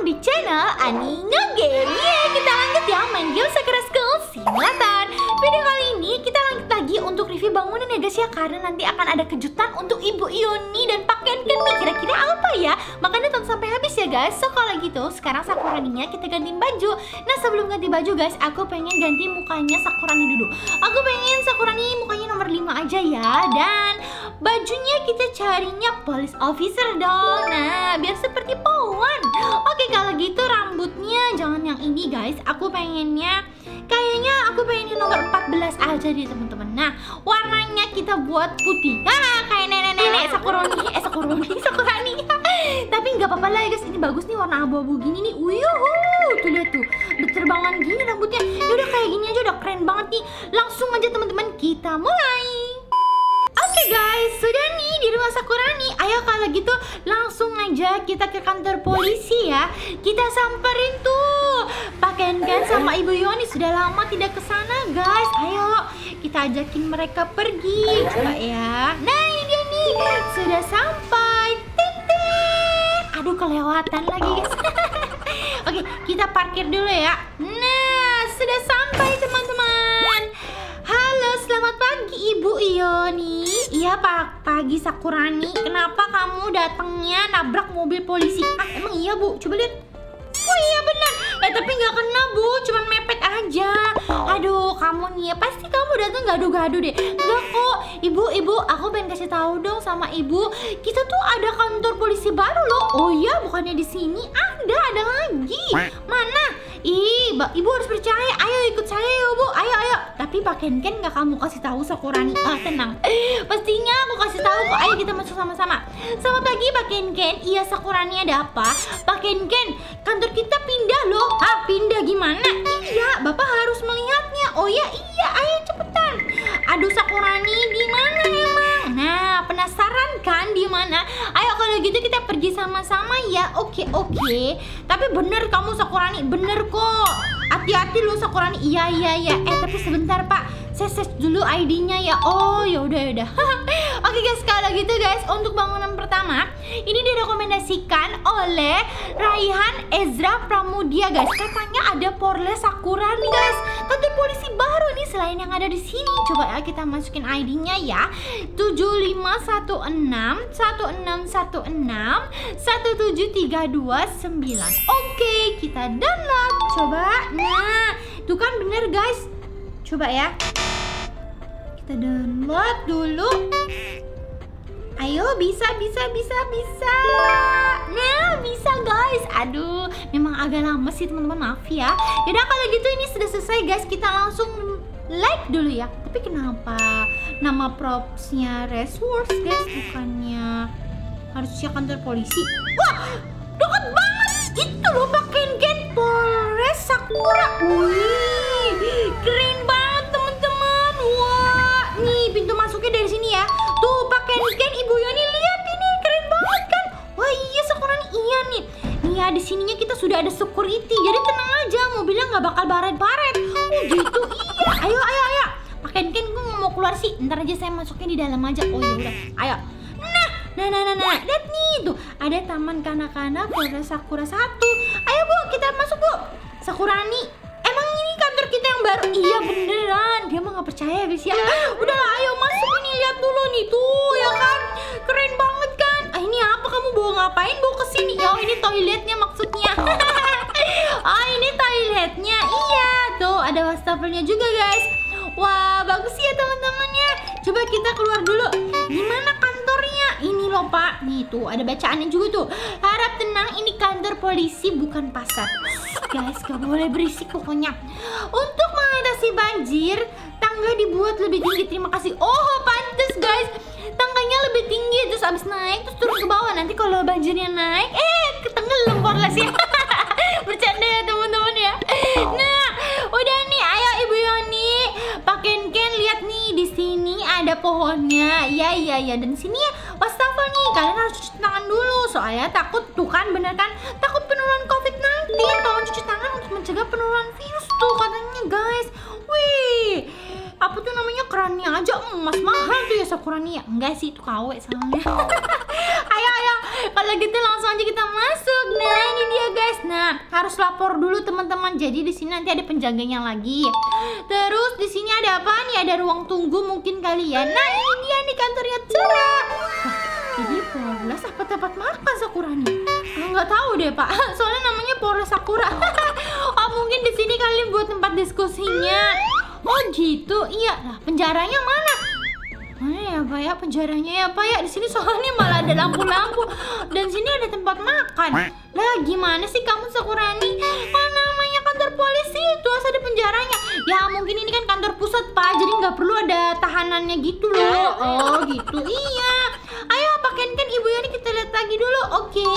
di channel Ani Ngegame. Yeay, kita lanjut ya main game Sakura School Simulator. Video kali ini kita lanjut lagi untuk review bangunan ya guys ya, karena nanti akan ada kejutan untuk Ibu Ioni dan Pak Ken nih. Kira-kira apa ya? Makanya tonton sampai habis ya guys. So kalau gitu sekarang Sakuraninya kita ganti baju. Nah sebelum ganti baju guys, aku pengen ganti mukanya Sakurani dulu. Aku pengen Sakurani mukanya nomor 5 aja ya. Dan bajunya kita carinya police officer dong. Nah biar seperti Pawan. Oke kalau gitu rambutnya jangan yang ini guys. Aku pengennya kayaknya nomor 14 aja deh teman-teman. Nah warnanya kita buat putih. Nah kayak nenek-nenek Sakurani. Tapi nggak apa-apa lah ya guys. Ini bagus nih warna abu-abu gini nih. Tuh lihat tuh berterbangan gini rambutnya. Yaudah kayak gini aja udah keren banget nih. Langsung aja teman-teman kita mulai. Oke guys, sudah nih di rumah Sakurani. Ayo kalau gitu langsung aja kita ke kantor polisi ya. Kita samperin tuh Pak Ken sama Ibu Ioni. Sudah lama tidak ke sana guys. Ayo kita ajakin mereka pergi. Coba ya. Nah ini dia nih. Sudah sampai. Aduh kelewatan lagi guys. Oke kita parkir dulu ya. Nah sudah sampai teman-teman. Halo, selamat pagi Ibu Ioni. Iya pagi Sakurani. Kenapa kamu datangnya nabrak mobil polisi? Emang iya Bu? Coba lihat. Oh iya benar. Tapi nggak kena Bu, cuman mepet aja. Aduh kamu nih ya, pasti kamu datang gaduh-gaduh deh. Enggak kok Ibu, aku pengen kasih tahu dong sama Ibu. Kita tuh ada kantor polisi baru loh. Oh iya, bukannya di sini ada lagi. Mana? Ibu harus percaya. Ayo ikut saya ya Bu. Ayo. Tapi Pak Ken nggak kamu kasih tahu Sakurani. Tenang. Pastinya aku kasih tahu kok. Ayo kita masuk sama-sama. Selamat pagi Pak Ken. Iya Sakurani ada apa? Pak Ken, kantor kita pindah loh. Pindah gimana? Iya, Bapak harus melihatnya. Oh ya iya, ayo cepetan. Aduh Sakurani, di mana emang? Nah, penasaran kan di mana? Ayo kalau gitu kita pergi sama-sama ya. Oke. Tapi bener kamu Sakurani, bener kok. Hati-hati lu Sakurani. Iya. Tapi sebentar Pak. Saya search dulu ID-nya ya. Oh, yaudah. Oke guys, kalau gitu guys, untuk bangunan pertama ini direkomendasikan oleh Raihan Ezra Pramudia guys. Katanya ada Polres Sakura nih guys. Kantor polisi baru nih selain yang ada di sini. Coba ya kita masukin ID-nya ya. 7516 1616 17329. Oke, kita download. Coba. Nah, tuh kan bener guys. Coba ya. Kita download dulu. Ayo bisa. Nah bisa guys. Aduh memang agak lama sih teman-teman, maaf ya. Yaudah kalau gitu ini sudah selesai guys. Kita langsung like dulu ya. Tapi kenapa nama propsnya Resource guys, bukannya harusnya kantor polisi? Wah deket banget. Itu loh Pak Ken Polres Sakura. Wih keren banget teman-teman. Wah nih pintu masuknya dari sini ya. Tuh Pak Ken Ibu Ioni lihat ini keren banget kan. Wah iya Sakurani iya nih. Nih ya di sininya kita sudah ada security. Jadi tenang aja, mobilnya nggak bakal baret-baret. Oh gitu iya. Ayo. Pak Ken gue mau keluar sih. Ntar aja saya masuknya di dalam aja. Oh yaudah. Ayo. Nah, lihat nih tuh ada taman kanak-kanak Polres Sakura 1. Ayo Bu, kita masuk Bu. Sakurani, emang ini kantor kita yang baru? Iya beneran, dia mah nggak percaya guys ya. Udahlah, ayo masuk ini lihat dulu nih tuh ya kan, keren banget kan. Ini apa kamu bawa ngapain? Bawa kesini? Oh ini toiletnya maksudnya. Ini toiletnya. Iya tuh ada wastafelnya juga guys. Wah bagus ya teman-teman ya. Coba kita keluar dulu. Gimana kantornya? Ini loh Pak. Nih tuh ada bacaannya juga tuh. Harap tenang, ini kantor polisi bukan pasar. Guys gak boleh berisik pokoknya. Untuk mengatasi banjir, tangga dibuat lebih tinggi. Terima kasih. Oh pantes guys, tangganya lebih tinggi. Terus abis naik terus turun ke bawah. Nanti kalau banjirnya naik ketenggelam Polresnya. Bercanda ya teman-teman ya. Nah udah nih, ayo Ibu Ioni, Pak Ken lihat nih di sini ada pohonnya. Iya. Dan sini ya wastafel nih. Kalian harus cuci tangan dulu. Soalnya takut tuh kan, bener kan? Takut penularan COVID-19. Tolong cuci tangan untuk mencegah penularan virus tuh katanya guys. Wih, apa tuh namanya, kerannya aja emas mahal tuh ya Sakurani ya. Enggak sih, itu KW soalnya. Ayo kalau gitu langsung aja kita masuk. Nah ini dia guys. Nah harus lapor dulu teman-teman. Jadi di sini nanti ada penjaganya lagi. Terus di sini ada apa nih? Ada ruang tunggu mungkin kali ya. Nah ini dia nih kantornya Cera. Ini Polres apa tempat makan Sakurani? Nggak tahu deh Pak. Soalnya namanya Polres Sakura. Oh mungkin di sini kali buat tempat diskusinya. Oh gitu. Iya. Nah penjaranya mana? Mana ya Pak ya penjaranya ya Pak ya? Di sini soalnya malah ada lampu-lampu dan sini ada tempat makan. Lah gimana sih kamu Sakurani? Oh namanya kantor polisi itu ada penjaranya. Ya mungkin ini kan kantor pusat Pak, jadi nggak perlu ada tahanannya gitu loh. Oh gitu iya. Ayo pakein kan Ibu Yani kita lihat lagi dulu. Oke.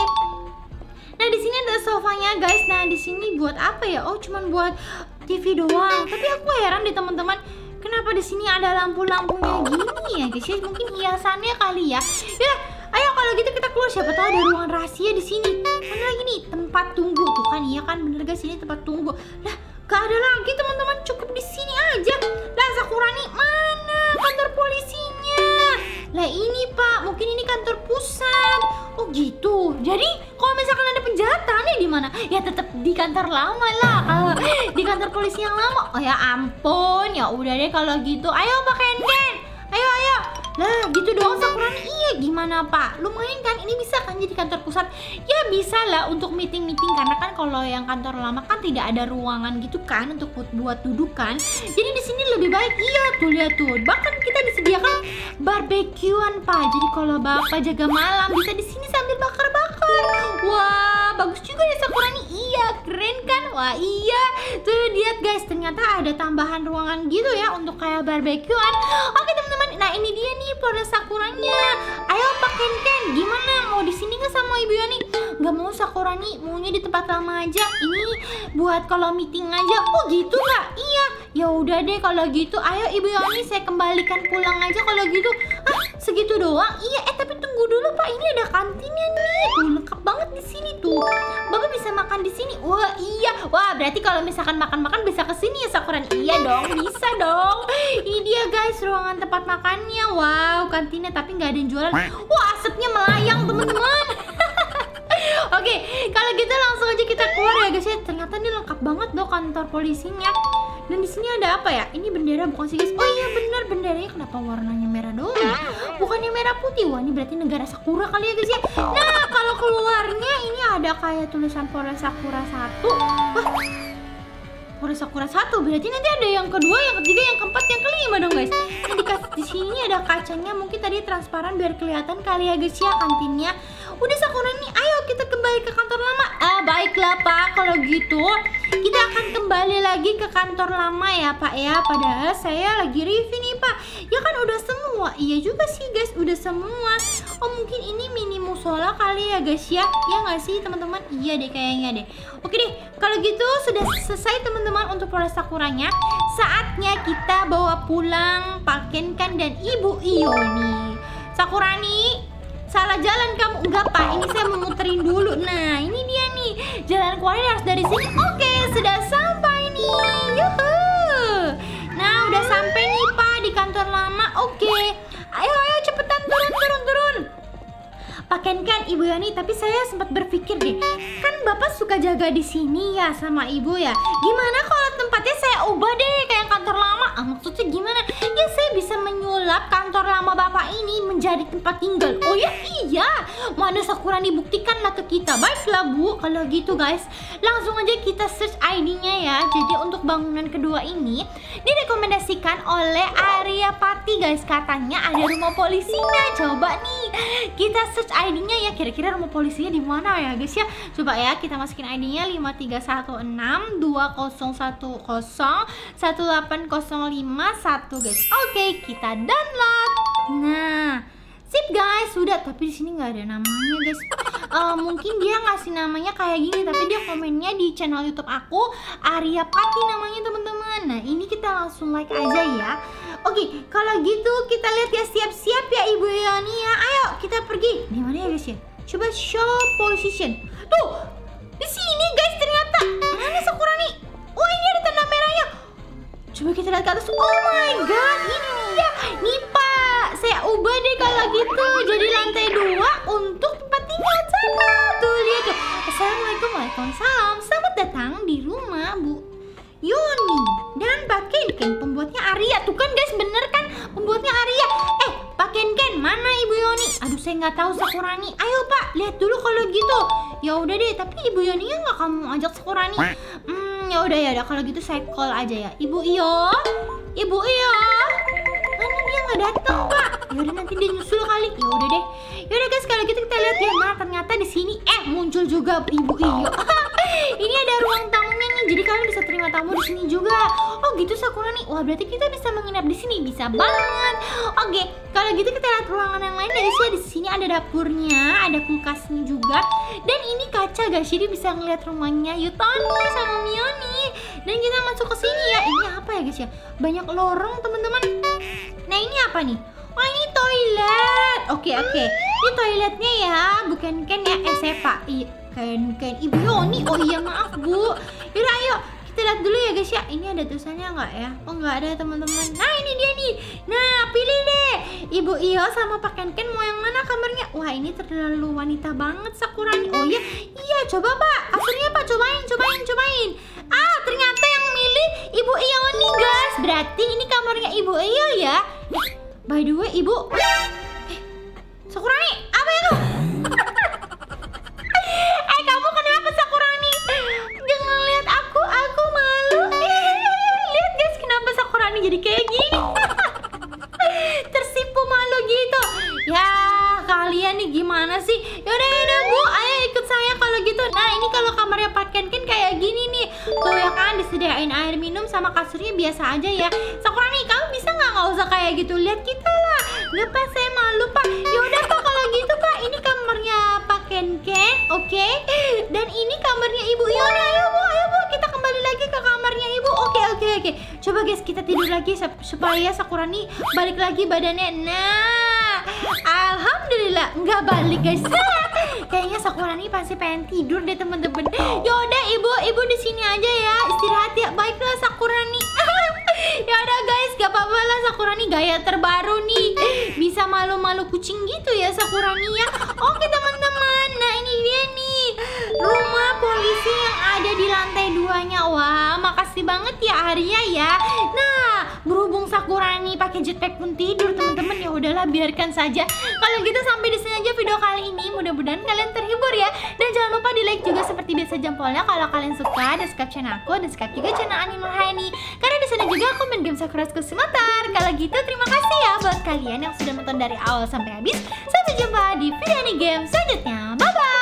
Nah di sini ada sofanya guys. Nah di sini buat apa ya? Oh cuman buat TV doang. Tapi aku heran deh teman-teman. Kenapa di sini ada lampu-lampunya gini ya guys? Ya, mungkin hiasannya kali ya. Ya, ayo kalau gitu kita keluar. Siapa tahu ada ruangan rahasia di sini. Mana lagi nih? Tempat tunggu tuh kan? Iya kan bener guys ini tempat tunggu. Lah, gak ada lagi teman-teman. Cukup di sini aja. Lah Sakurani mana kantor polisinya? Lah ini Pak, mungkin ini kantor pusat. Oh gitu. Jadi kalau misalkan ada penjahatannya di mana? Ya tetap di kantor lama lah. Di kantor polisi yang lama. Oh ya ampun. Ya udah deh kalau gitu. Ayo Pak Ken. Ayo. Lah gitu doang Sakurani. Iya gimana Pak? Lumayan kan ini bisa kan jadi kantor pusat? Ya bisa lah untuk meeting-meeting. Karena kan kalau yang kantor lama kan tidak ada ruangan gitu kan untuk buat dudukan. Jadi di sini lebih baik. Iya tuh lihat tuh. Bahkan kita disediakan barbekyuan Pak. Jadi kalau Bapak jaga malam bisa di sini sambil bakar-bakar. Wah bagus juga ya Sakurani. Iya keren kan? Wah iya. Tuh lihat guys ternyata ada tambahan ruangan gitu ya untuk kayak barbekyuan. Oke teman-teman. Nah ini dia nih Polres Sakuranya. Ayo Pak Ken, gimana? Mau di sini nggak sama Ibu Yani? Nggak mau Sakurani, maunya di tempat lama aja. Ini buat kalau meeting aja. Oh gitu nggak? Iya. Ya udah deh kalau gitu. Ayo Ibu Yani saya kembalikan pulang aja kalau gitu. Ah segitu doang? Iya. Tapi tunggu dulu Pak. Ini ada kantinnya nih. Tuh lengkap banget di sini tuh. Bapak bisa makan di sini. Wah iya. Wah berarti kalau misalkan makan-makan bisa ke sini ya Sakurani. Iya dong, bisa dong. Ini dia guys ruangan tempat makannya. Wow kantinnya tapi nggak ada yang jualan. Wah asapnya melayang teman-teman. Oke, kalau gitu langsung aja kita keluar ya guys ya. Ternyata ini lengkap banget loh kantor polisinya. Dan di sini ada apa ya? Ini bendera bukan sih guys? Oh iya bener benderanya kenapa warnanya merah doang ya? Bukannya merah putih? Wah ini berarti negara Sakura kali ya guys ya. Nah kalau keluarnya ini ada kayak tulisan Polres Sakura 1. Wah Polres Sakura 1 berarti nanti ada yang kedua, yang ketiga, yang keempat, yang kelima dong guys. Nah di sini ada kacanya mungkin tadi transparan biar kelihatan kali ya guys ya kantinnya. Udah Sakura nih, ayo kita kembali ke kantor lama. Baiklah Pak, kalau gitu kita akan kembali lagi ke kantor lama ya Pak ya. Padahal saya lagi review nih Pak. Ya kan udah semua. Iya juga sih guys, udah semua. Oh mungkin ini mini musola kali ya guys ya. Ya nggak sih teman-teman? Iya deh kayaknya deh. Oke deh, kalau gitu sudah selesai teman-teman untuk Polres Sakuranya. Saatnya kita bawa pulang Pak Ken dan Ibu Iyo nih. Sakurani, salah jalan kamu. Enggak Pak, ini saya mau muterin dulu. Nah ini dia nih, jalan keluarnya harus dari sini. Oke, sudah sampai nih. Yuhu. Nah udah sampai nih Pak di kantor lama. Oke, ayo cepetan turun. Pak Ken kan Ibu Yani, tapi saya sempat berpikir deh, kan Bapak suka jaga di sini ya sama Ibu ya. Gimana kalau tempatnya saya ubah deh kayak kantor lama? Maksudnya gimana? Ya saya bisa menyulap kantor lama Bapak ini menjadi tempat tinggal. Oh ya iya, mana Sakurani buktikan lah ke kita. Baiklah Bu, kalau gitu guys, langsung aja kita search ID-nya ya. Jadi untuk bangunan kedua ini direkomendasikan oleh Arya Pati guys. Katanya ada rumah polisinya. Coba nih kita search ID-nya ya, kira-kira rumah polisinya di mana ya guys ya. Coba ya kita masukin ID-nya 5316201018051 guys. Oke, kita download. Nah, sip guys, sudah. Tapi di sini nggak ada namanya guys. Mungkin dia ngasih namanya kayak gini, tapi dia komennya di channel YouTube aku Arya Pati namanya teman-teman. Nah ini kita langsung like aja ya. Oke, kalau gitu kita lihat ya, siap-siap ya Ibu Yani ya. Ayo kita pergi. Di mana ya guys ya? Coba show position. Tuh, di sini guys ternyata. Mana Sakurani? Oh ini ada tanda merahnya. Coba kita lihat ke atas. Oh my god, ini dia. Nih Pak, saya ubah deh kalau gitu. Jadi lantai 2 untuk tempat tinggal sana. Tuh lihat tuh. Assalamualaikum, waalaikumsalam. Selamat datang di rumah Bu Yoni dan Pak Ken. Pembuatnya Arya. Tuh kan guys, bener kan? Pembuatnya Arya. Pak Ken, mana Ibu Yoni? Aduh, saya nggak tahu Sakurani. Ayo Pak, lihat dulu kalau gitu. Ya udah deh, tapi Ibu Yoninya nggak kamu ajak Sakurani. Ya udah kalau gitu saya call aja ya. Ibu Iyo. Mana dia nggak datang Pak? Ya udah, nanti dia nyusul kali. Ya udah deh. Ya udah guys, kalau gitu kita lihat ya. Nah, ternyata di sini muncul juga Ibu Iyo. Ini ada ruang tamunya nih, jadi kalian bisa terima tamu di sini juga. Oh gitu Sakurani. Wah, berarti kita bisa menginap di sini, bisa banget. Oke, kalau gitu kita lihat ruangan yang lain guys ya. Di sini ada dapurnya, ada kulkasnya juga. Dan ini kaca guys, jadi bisa ngeliat rumahnya Yutani sama Mioni. Dan kita masuk ke sini ya. Ini apa ya guys ya? Banyak lorong teman-teman. Nah, ini apa nih? Oh, ini toilet. Oke. Ini toiletnya ya, bukan Ken ya. Sepa. Ken Ibu Yoni. Oh iya, maaf Bu. Yaudah ayo kita lihat dulu ya guys ya. Ini ada tulisannya nggak ya? Oh, nggak ada teman-teman. Nah, ini dia nih. Nah, pilih deh Ibu Iyo sama Pak Ken mau yang mana kamarnya. Wah, ini terlalu wanita banget Sakurani. Oh iya, coba Pak. Kasurnya Pak, cobain. Ternyata yang milih Ibu Iyo nih guys. Berarti ini kamarnya Ibu Iyo ya. By the way Ibu, Sakurani, apa itu? Kamu kenapa Sakurani? Jangan lihat aku malu. Lihat guys, kenapa Sakurani jadi kayak gini? Tersipu malu gitu. Ya, kalian nih gimana sih? Yaudah Bu, ayo ikut saya kalau gitu. Nah, ini kalau kamarnya Pak Ken kayak gini nih. Tuh ya kan, disediain air minum sama kasurnya biasa aja ya. Sakurani, kamu bisa nggak usah kayak gitu? Lihat kita lah. Nggak Pak, saya malu Pak. Yaudah Pak, kalau gitu Pak, ini kamarnya Pak Ken, oke? Dan ini kamarnya Ibu Yoni. Ayo Bu, kita kembali lagi ke kamarnya Ibu. Oke. Coba guys, kita tidur lagi supaya Sakurani balik lagi badannya. Nah, alhamdulillah nggak balik guys. Kayaknya Sakurani pasti pengen tidur deh teman-teman. Yaudah Ibu di sini aja ya, istirahat ya. Baiklah Sakurani. Ya udah guys, gak apa-apa lah, Sakurani gaya terbaru nih. Bisa malu-malu kucing gitu ya Sakurani ya. Oke teman-teman, nah ini dia nih rumah polisi yang ada di lantai 2-nya. Wah, makasih banget ya Arya ya. Nah, berhubung Sakurani pakai jetpack pun tidur teman-teman, ya udahlah biarkan saja. Kalau gitu sampai di sini aja video kali ini. Mudah-mudahan kalian terhibur ya. Dan jangan lupa di like juga seperti biasa jempolnya kalau kalian suka, dan subscribe channel aku, dan subscribe juga channel Ani Nurhani. Karena di sana juga aku main game Sakura School Semetar. Kalau gitu terima kasih ya buat kalian yang sudah nonton dari awal sampai habis. Sampai jumpa di video Ani Game selanjutnya. Bye bye.